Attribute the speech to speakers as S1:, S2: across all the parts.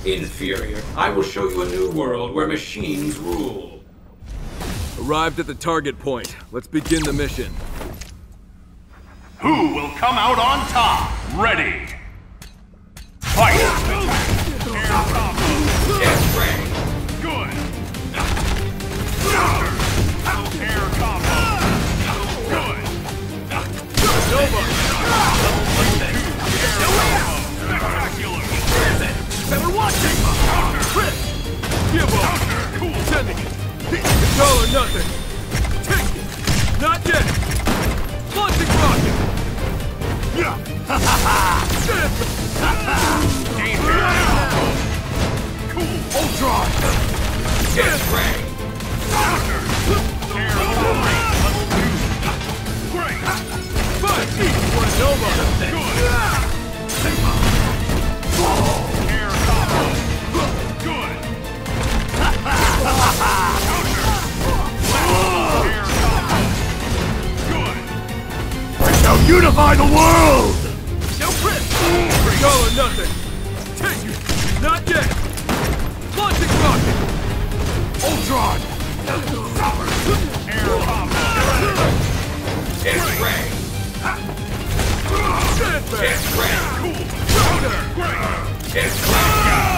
S1: Inferior. I will show you a new world where machines rule.
S2: Arrived at the target point. Let's begin the mission.
S3: Who will come out on top? Ready! Fight! Air combo!
S1: Yes, Ray.
S3: Good! Counter! Air combo! Good!
S2: Nova!
S3: Spectacular!
S2: Better watch it!
S3: Counter!
S2: Chris! Give up!
S3: Counter! Cool!
S2: Sending it! It's all or nothing! Take it! Not yet! Launching rocket! Yeah! Ha ha ha!
S3: Danger! Cool!
S2: Ultron!
S1: Yes, Ray.
S3: Counter! Air combo! Great!
S2: Fight! For Nova!
S3: Good! Air combo! Good! Counter! Air combo! Good!
S2: I shall unify the world! No Chris! It's all or nothing! Take it! Not yet! Launching rocket! Ultron!
S3: Air combo!
S1: Yes, Ray.
S2: Stand back!
S1: Yes, Ray.
S3: Cool!
S2: Counter!
S3: Great!
S1: Yes, Ray.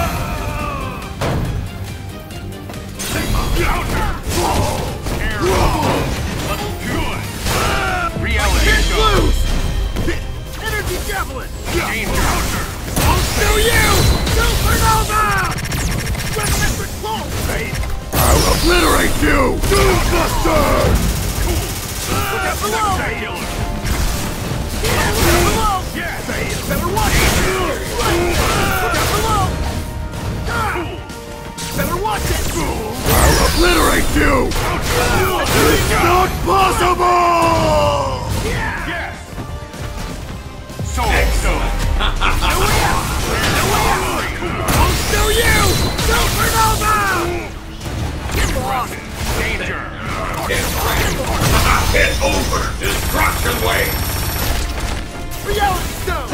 S3: Counter! Air combo! Good! Reality
S2: Get
S3: show!
S2: loose! Energy javelin!
S3: Danger!
S2: I'll show you! Supernova! Metric clone! I'll obliterate you! Doombuster! Look out below!
S3: Spectacular!
S2: Look out below!
S3: Yes!
S2: Better watch it! Look out below!
S3: Cool!
S2: Better watch it! I'll obliterate you! It's not possible!
S3: Yes! So!
S2: I'll show you! Supernova!
S3: Danger!
S1: Yes, Ray. It's over. Destruction waits.
S2: Reality stone!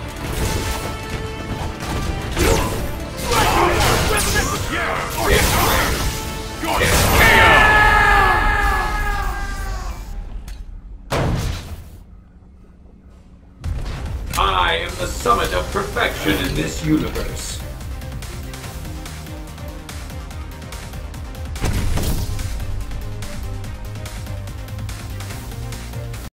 S1: Yes, Ray.
S3: Good!
S1: Yes, I am the summit of perfection in this universe.